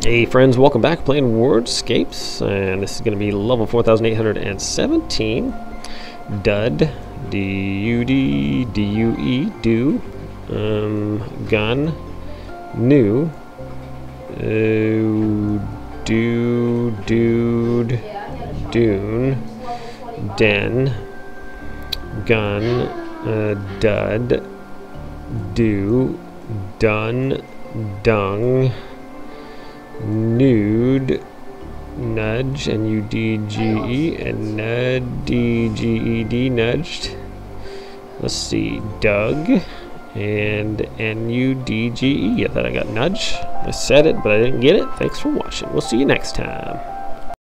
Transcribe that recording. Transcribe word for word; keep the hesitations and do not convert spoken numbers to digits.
Hey friends, welcome back. Playing WORDSCAPES, and this is going to be level four thousand eight hundred seventeen. Dud, D U D, D U E, do, um, gun, new, uh, do, dude, dune, den, gun, uh, dud, do, done, dung, nude, nudge, N U D G E, and nud, D G E D, nudged. Let's see, Doug, and N U D G E. I thought I got nudge. I said it, but I didn't get it. Thanks for watching. We'll see you next time.